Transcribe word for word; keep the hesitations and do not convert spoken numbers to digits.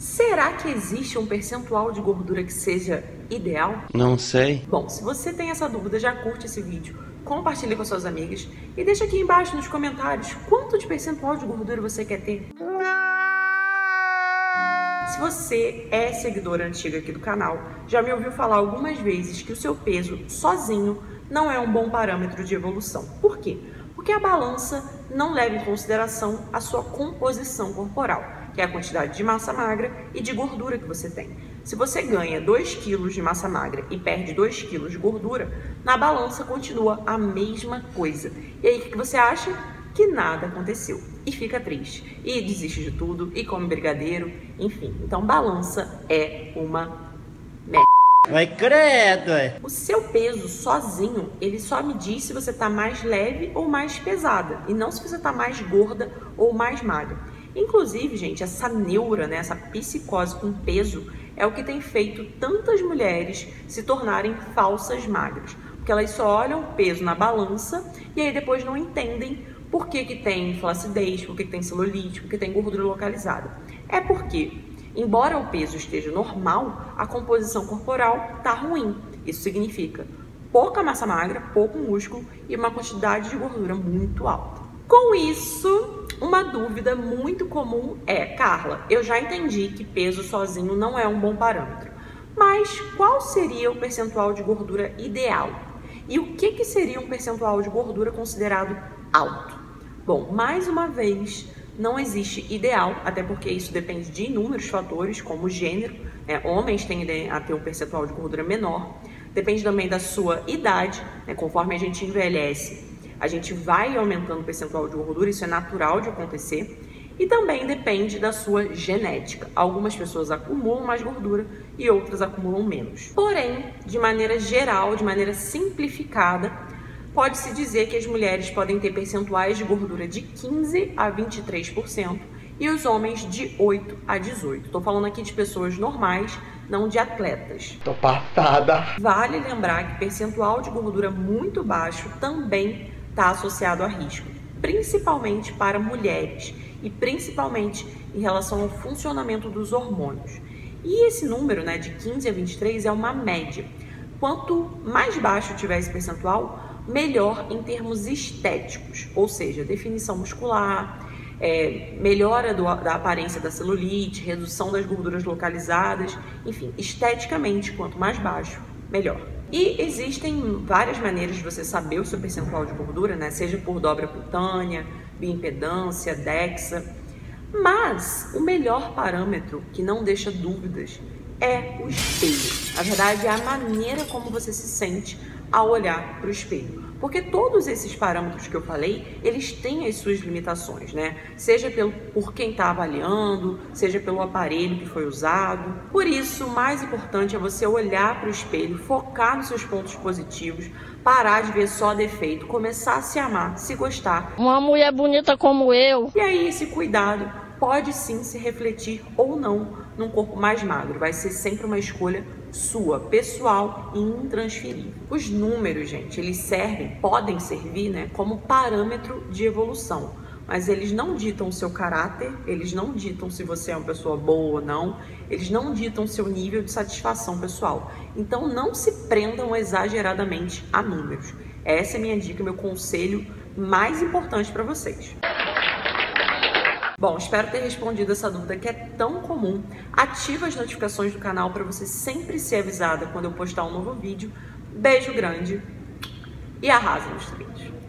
Será que existe um percentual de gordura que seja ideal? Não sei. Bom, se você tem essa dúvida, já curte esse vídeo, compartilhe com suas amigas e deixa aqui embaixo nos comentários quanto de percentual de gordura você quer ter. Se você é seguidora antiga aqui do canal, já me ouviu falar algumas vezes que o seu peso sozinho não é um bom parâmetro de evolução. Por quê? Porque a balança não leva em consideração a sua composição corporal, que é a quantidade de massa magra e de gordura que você tem. Se você ganha dois quilos de massa magra e perde dois quilos de gordura, na balança continua a mesma coisa. E aí o que você acha? Que nada aconteceu. E fica triste. E desiste de tudo, e come brigadeiro, enfim. Então balança é uma merda. Vai credo, é. O seu peso sozinho, ele só me diz se você tá mais leve ou mais pesada, e não se você tá mais gorda ou mais magra. Inclusive, gente, essa neura, né, essa psicose com peso é o que tem feito tantas mulheres se tornarem falsas magras. Porque elas só olham o peso na balança e aí depois não entendem por que que tem flacidez, por que que tem celulite, por que tem gordura localizada. É porque, embora o peso esteja normal, a composição corporal está ruim. Isso significa pouca massa magra, pouco músculo e uma quantidade de gordura muito alta. Com isso, uma dúvida muito comum é: Carla, eu já entendi que peso sozinho não é um bom parâmetro, mas qual seria o percentual de gordura ideal? E o que que seria um percentual de gordura considerado alto? Bom, mais uma vez, não existe ideal, até porque isso depende de inúmeros fatores, como o gênero, né? Homens tendem a ter um percentual de gordura menor, depende também da sua idade, né? Conforme a gente envelhece, a gente vai aumentando o percentual de gordura, isso é natural de acontecer, e também depende da sua genética. Algumas pessoas acumulam mais gordura e outras acumulam menos. Porém, de maneira geral, de maneira simplificada, pode-se dizer que as mulheres podem ter percentuais de gordura de quinze a vinte e três por cento e os homens de oito a dezoito por cento. Estou falando aqui de pessoas normais, não de atletas. Tô passada. Vale lembrar que percentual de gordura muito baixo também está associado a risco, principalmente para mulheres e principalmente em relação ao funcionamento dos hormônios. E esse número, né, de quinze a vinte e três é uma média. Quanto mais baixo tiver esse percentual, melhor em termos estéticos, ou seja, definição muscular, é, melhora do, da aparência da celulite, redução das gorduras localizadas, enfim, esteticamente, quanto mais baixo, melhor. E existem várias maneiras de você saber o seu percentual de gordura, né? Seja por dobra cutânea, bioimpedância, DEXA, mas o melhor parâmetro, que não deixa dúvidas, é o espelho. Na verdade, é a maneira como você se sente ao olhar para o espelho. Porque todos esses parâmetros que eu falei, eles têm as suas limitações, né? Seja pelo, por quem está avaliando, seja pelo aparelho que foi usado. Por isso, o mais importante é você olhar para o espelho, focar nos seus pontos positivos, parar de ver só defeito, começar a se amar, se gostar. Uma mulher bonita como eu. E aí, esse cuidado pode sim se refletir ou não num corpo mais magro. Vai ser sempre uma escolha sua, pessoal e intransferível. Os números, gente, eles servem, podem servir, né, como parâmetro de evolução, mas eles não ditam o seu caráter, eles não ditam se você é uma pessoa boa ou não, eles não ditam seu nível de satisfação pessoal. Então não se prendam exageradamente a números. Essa é a minha dica, meu conselho mais importante para vocês. Bom, espero ter respondido essa dúvida que é tão comum. Ativa as notificações do canal para você sempre ser avisada quando eu postar um novo vídeo. Beijo grande e arrasa nos treinos.